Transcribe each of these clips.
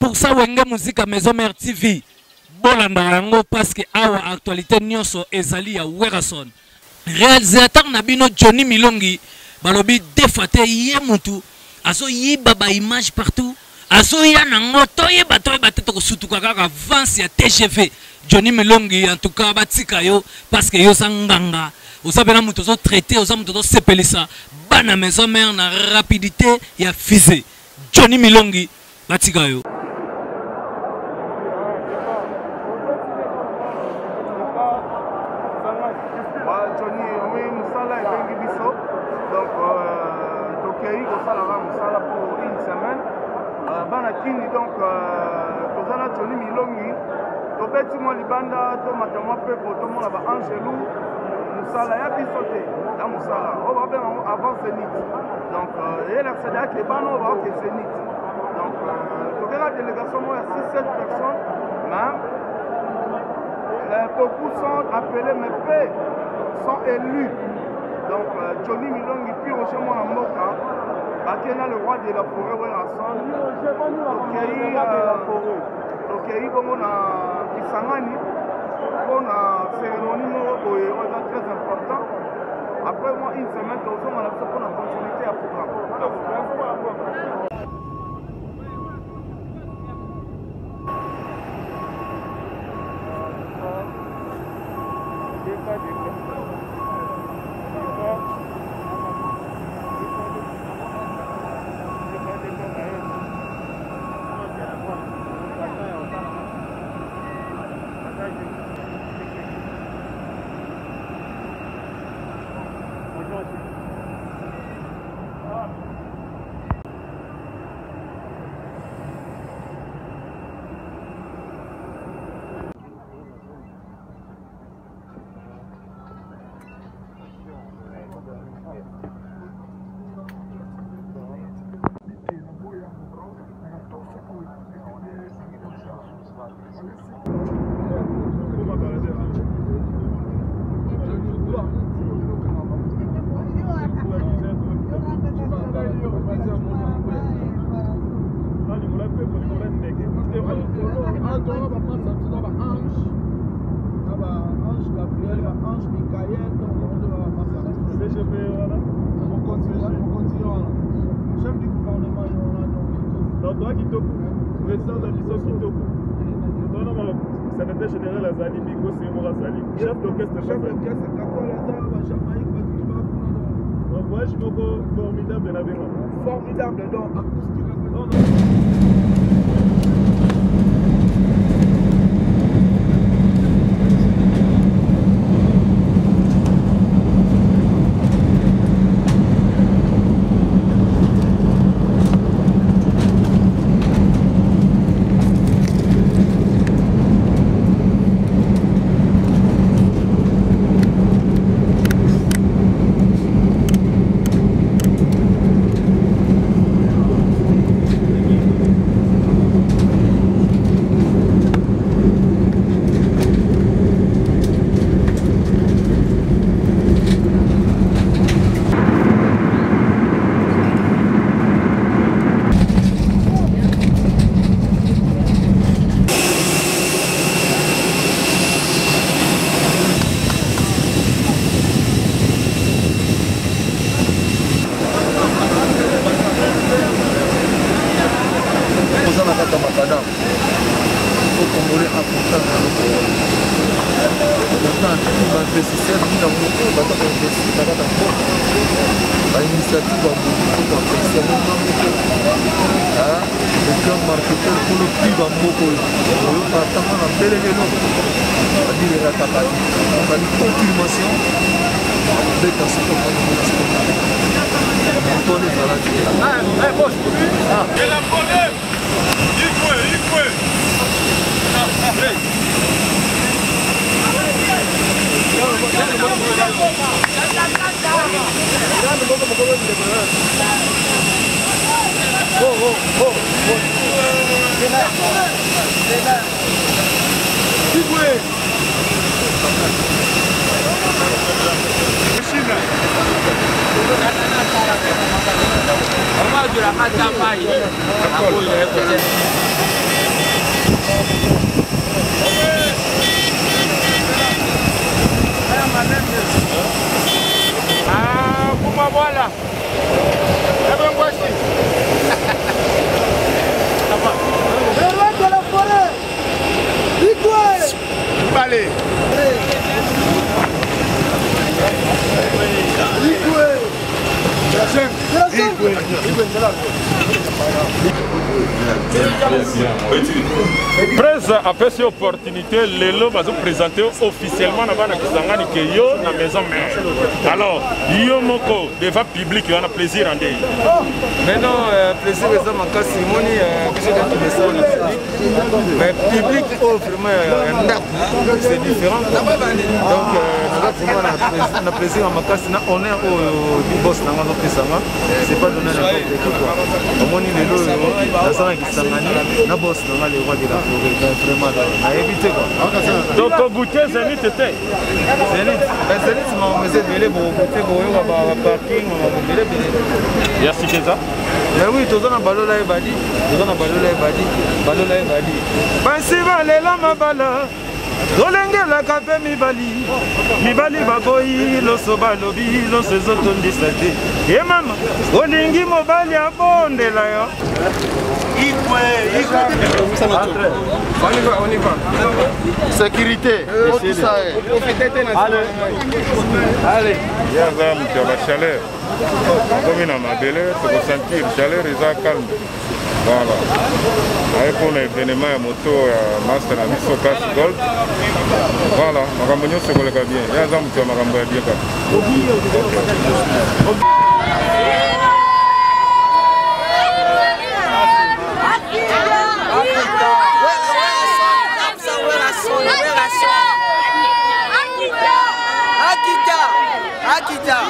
100% Wenge Musique à Maison Mère TV. Bolanda yango parce que awa actualité nyonso ezali ya Werason. Réalisateur Nabino Johnny Milongi balobi defate ye mutu aso yiba ba image partout aso ya nango toyeba te ko sutuka kaka avance ya TGV Johnny Milongi en tout cas batika yo parce que yo sanganga osabena mutu zo traiter osa mutu zo sepelisa bana Maison Mère na rapidité ya fusée Johnny Milongi batika yo. Donc, Tozana Johnny Milongi, Tobetimo Libanda, Tomatama Pepo, Tomo Laba Angelou, Moussala, Yabisote, la Moussala, on va bien avant Zénith. Donc, il y a l'accédé à Kébano, on va au Zénith. Donc, la délégation, il y a 6-7 personnes, mais beaucoup sont appelés, mais peu sont élus. Donc, Johnny Milongi, puis Roger Monamoka. Akena le roi de la forêt, Werason. Okei, comme on a Kisangani, on a cérémonie très important. Après moi, une semaine, on a fait la continuité à programme. Secrétaire général Azali, Bigo, c'est moi Azali. Chef d'orchestre, moi je suis formidable. Formidable, donc acoustique. de la Ah, kuma voilà. Eh bien, voici. Le roi de la forêt. Igwe. Allez. Presse après cette opportunité, Lelo va se présenter officiellement dans la maison mère. Alors, yo moko devant public, on a plaisir en dehors. Maintenant, plaisir est ma casse Simoni, mais public offre c'est différent. Donc, on a plaisir à ma casse, on est au boss dans notre pesama. C'est pas donné n'importe qui. Au moins, il est là, na boss dans les rois de la forêt, vraiment à éviter quoi. Donc, goûter Zénith était. Zénith m'a emmesé de aller pour goûter pour un parking, on va goûter bien. Merci Keza. Mais oui, tout ça, balola et badi. Tout ça, balola et badi. Balola et badi. Bansiva lela mabala. Tolengela kape mibali. Mibali baboyi loso balobi loso zotondisa te. Ye mama, olingi mobali abondela yo. On y va. Sécurité. Tout ça. Allez. Il y a la chaleur. Comme il a ma belle, c'est pour sentir la chaleur et calme. Voilà. Avec un événement à moto, master à Misso Cash Gold. Voilà, ma campagne se colle bien. Il y a un homme qui m'a campagne bien. Akita.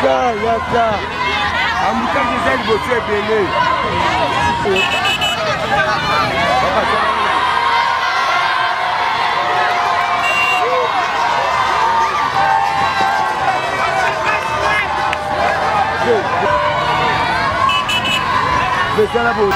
yaka amutaki eza liboso ebele Vesala bout.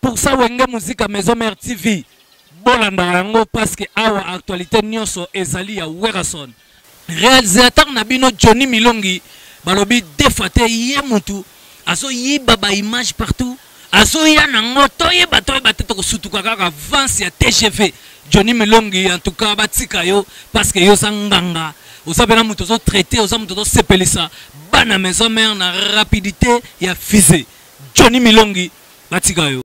pour ça wenge musique Maison Mère TV bolanda yango parce que awa actualité nyonso ezali ya Werason. Réalisateur Nabino Johnny Milongi balobi defate ye mutu aso yiba ba image partout aso ya nango toyeba to kusutuka kaka avance ya TGV. Johnny Milongi en tout cas batika yo parce que yo sanganga osabena mutu zo traiter osamutu zo sepelisa bana Maison Mère na rapidité ya fusée. Johnny Milongi batika yo